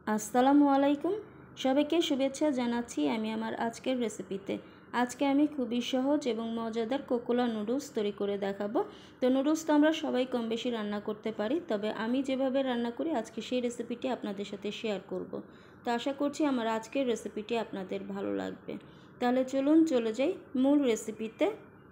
আসসালামু আলাইকুম, সবাইকে শুভেচ্ছা জানাচ্ছি আমি আমার আজকের রেসিপিতে। আজকে আমি খুবই সহজ এবং মজাদার কোকোলা নুডলস তৈরি করে দেখাবো। তো নুডলস তো আমরা সবাই কম বেশি রান্না করতে পারি, তবে আমি যেভাবে রান্না করি আজকে সেই রেসিপিটি আপনাদের সাথে শেয়ার করব। তো আশা করছি আমার আজকের রেসিপিটি আপনাদের ভালো লাগবে। তাহলে চলুন চলে যাই মূল রেসিপিতে।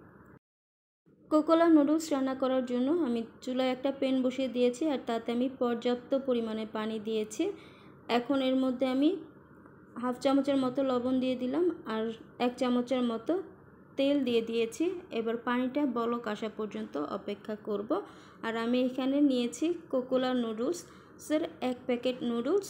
কোকোলা নুডলস রান্না করার জন্য আমি চুলায় একটা প্যান বসিয়ে দিয়েছি আর তাতে আমি পর্যাপ্ত পরিমাণে পানি দিয়েছি। এখন এর মধ্যে আমি হাফ চামচের মতো লবণ দিয়ে দিলাম আর 1 চামচের মতো তেল দিয়ে দিয়েছি। এবার পানিটা বলক আসা পর্যন্ত অপেক্ষা করব। আর আমি এখানে নিয়েছি কোকোলা নুডলসের 1 প্যাকেট নুডলস।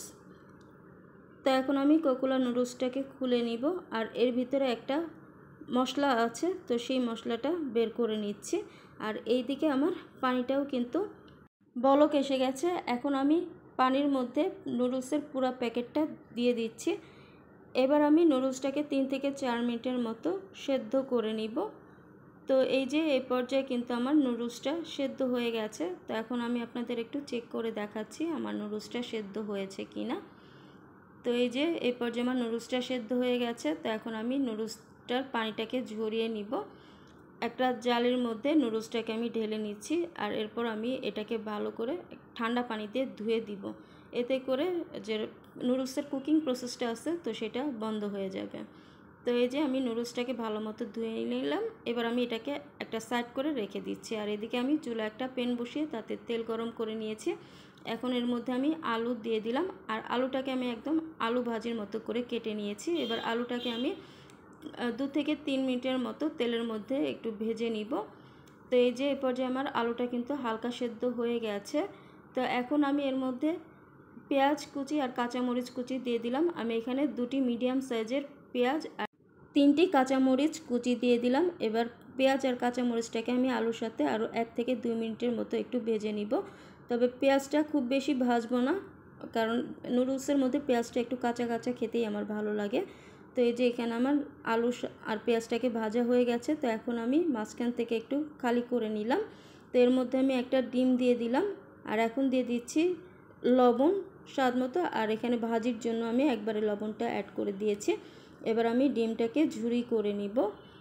তো এখন আমি কোকোলা নুডলসটাকে খুলে নিব আর এর ভিতরে একটা মশলা আছে, তো সেই মশলাটা বের করে নিচ্ছি। আর এইদিকে আমার পানিটাও কিন্তু বলক এসে গেছে। এখন আমি পানির মধ্যে নুডলসের পুরো প্যাকেটটা দিয়ে দিচ্ছি। এবার আমি নুডলসটাকে 3 থেকে 4 মিনিটের মতো সেদ্ধ করে নিব। তো এই যে এই পর্যায়ে কিন্তু আমার নুডলসটা সেদ্ধ হয়ে গেছে। তো এখন আমি আপনাদের একটু চেক করে দেখাচ্ছি আমার নুডলসটা সেদ্ধ হয়েছে কি না। তো এই যে এই পর্যায়ে আমার নুডলসটা সেদ্ধ হয়ে গেছে। তো এখন আমি নুডলসটার পানিটাকে ঝরিয়ে নিব। একটা জালির মধ্যে নুডলসটাকে আমি ঢেলে নিচ্ছি আর এরপর আমি এটাকে ভালো করে ঠান্ডা পানি দিয়ে ধুয়ে দিব। এতে করে যে নুডলসের কুকিং প্রসেসটা আছে তো সেটা বন্ধ হয়ে যাবে। তো এই যে আমি নুডলসটাকে ভালো মতো ধুয়ে নিলাম। এবার আমি এটাকে একটা সাইড করে রেখে দিচ্ছি। আর এদিকে আমি চুলা একটা প্যান বসিয়ে তাতে তেল গরম করে নিয়েছি। এখন এর মধ্যে আমি আলু দিয়ে দিলাম আর আলুটাকে আমি একদম আলু ভাজির মতো করে কেটে নিয়েছি। এবার আলুটাকে আমি 2 থেকে 3 মিনিটের মতো তেলের মধ্যে একটু ভেজে নিব। তো এই যে এই পর্যায়ে আমার আলুটা কিন্তু হালকা সেদ্ধ হয়ে গেছে। তো এখন আমি এর মধ্যে পেঁয়াজ কুচি আর কাঁচামরিচ কুচি দিয়ে দিলাম। আমি এখানে 2টি মিডিয়াম সাইজের পেঁয়াজ আর 3টি কাঁচামরিচ কুচি দিয়ে দিলাম। এবার পেঁয়াজ আর কাঁচামরিচটাকে আমি আলুর সাথে আরও 1 থেকে 2 মিনিটের মতো একটু ভেজে নিব। তবে পেঁয়াজটা খুব বেশি ভাজবো না, কারণ নুডলসের মধ্যে পেঁয়াজটা একটু কাঁচা কাঁচা খেতেই আমার ভালো লাগে। তো এই যে এখানে আমার আলু আর পেঁয়াজটাকে ভাজা হয়ে গেছে। তো এখন আমি মাঝখান থেকে একটু খালি করে নিলাম। তো এর মধ্যে আমি একটা ডিম দিয়ে দিলাম আর এখন দিয়ে দিচ্ছি লবণ স্বাদ মতো। আর এখানে ভাজির জন্য আমি একবারে লবণটা অ্যাড করে দিয়েছি। এবার আমি ডিমটাকে ঝুরি করে নিব।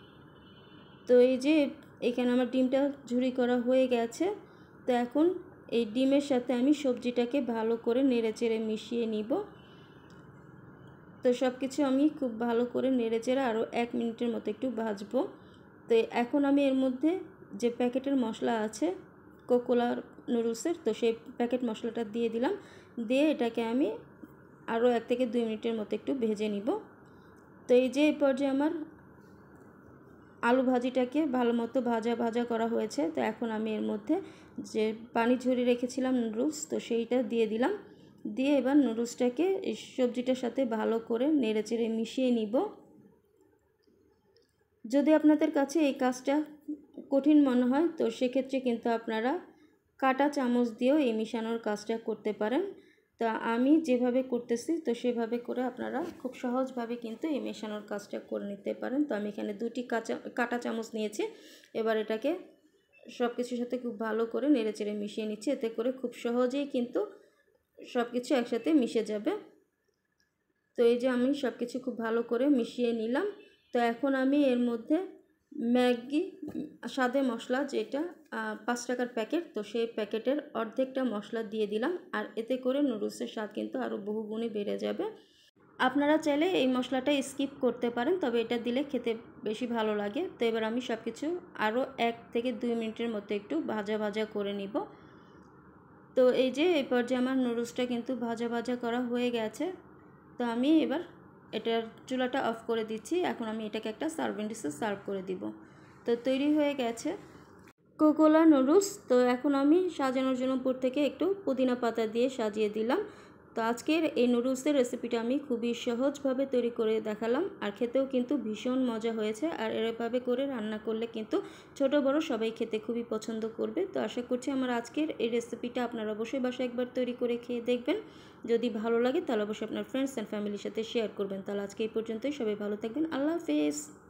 তো এই যে এখানে আমার ডিমটা ঝুরি করা হয়ে গেছে। তো এখন এই ডিমের সাথে আমি সবজিটাকে ভালো করে নেড়েচেড়ে মিশিয়ে নিব। তো সব কিছু আমি খুব ভালো করে নেড়েচেড়ে আরও 1 মিনিটের মতো একটু ভাজবো। তো এখন আমি এর মধ্যে যে প্যাকেটের মশলা আছে কোকোলা নুডলসের, তো সেই প্যাকেট মশলাটা দিয়ে দিলাম। দিয়ে এটাকে আমি আরও 1 থেকে 2 মিনিটের মতো একটু ভেজে নিব। তো এই যে এই পর্যায়ে আমার আলু ভাজিটাকে ভালো মতো ভাজা করা হয়েছে। তো এখন আমি এর মধ্যে যে পানি ঝরিয়ে রেখেছিলাম নুডলস, তো সেইটা দিয়ে দিলাম। দিয়ে এবার নুডলসটাকে এই সবজিটার সাথে ভালো করে নেড়েচেড়ে মিশিয়ে নিব। যদি আপনাদের কাছে এই কাজটা কঠিন মনে হয় তো সেক্ষেত্রে কিন্তু আপনারা কাঁটা চামচ দিয়েও এই মিশানোর কাজটা করতে পারেন। তা আমি যেভাবে করতেছি তো সেভাবে করে আপনারা খুব সহজভাবে কিন্তু এই মেশানোর কাজটা করে নিতে পারেন। তো আমি এখানে 2টি কাঁটা চামচ নিয়েছি। এবার এটাকে সব কিছুর সাথে খুব ভালো করে নেড়েচেড়ে মিশিয়ে নিচ্ছি। এতে করে খুব সহজেই কিন্তু সব কিছু একসাথে মিশে যাবে। তো এই যে আমি সব কিছু খুব ভালো করে মিশিয়ে নিলাম। তো এখন আমি এর মধ্যে ম্যাগি স্বাদে মশলা, যেটা 5 টাকার প্যাকেট, তো সেই প্যাকেটের অর্ধেকটা মশলা দিয়ে দিলাম। আর এতে করে নুডলসের স্বাদ কিন্তু আরও বহুগুণে বেড়ে যাবে। আপনারা চাইলে এই মশলাটা স্কিপ করতে পারেন, তবে এটা দিলে খেতে বেশি ভালো লাগে। তো এবার আমি সব কিছু আরও 1 থেকে 2 মিনিটের মতো একটু ভাজা করে নিব। তো এই যে এই পর্যায়ে আমার নুডলসটা কিন্তু ভাজা করা হয়ে গেছে। তো আমি এবার এটার চুলাটা অফ করে দিচ্ছি। এখন আমি এটাকে একটা সার্ভিং ডিশে সার্ভ করে দিব। তো তৈরি হয়ে গেছে কোকোলা নুডলস। তো এখন আমি সাজানোর জন্য উপর থেকে একটু পুদিনা পাতা দিয়ে সাজিয়ে দিলাম। তো আজকের এই নুডলসের রেসিপিটা আমি খুবই সহজভাবে তৈরি করে দেখালাম আর খেতেও কিন্তু ভীষণ মজা হয়েছে। আর এভাবে করে রান্না করলে কিন্তু ছোট বড় সবাই খেতে খুবই পছন্দ করবে। তো আশা করছি আমার আজকের এই রেসিপিটা আপনারা অবশ্যই বাসায় একবার তৈরি করে খেয়ে দেখবেন। যদি ভালো লাগে তাহলে অবশ্যই আপনার ফ্রেন্ডস অ্যান্ড ফ্যামিলির সাথে শেয়ার করবেন। তাহলে আজকে এই পর্যন্তই, সবাই ভালো থাকবেন। আল্লাহ হাফেজ।